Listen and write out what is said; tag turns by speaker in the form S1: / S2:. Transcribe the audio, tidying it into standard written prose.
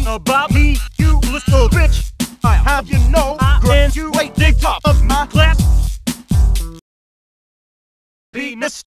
S1: about me, you little bitch. I have you know I graduate the top of my class. Penis.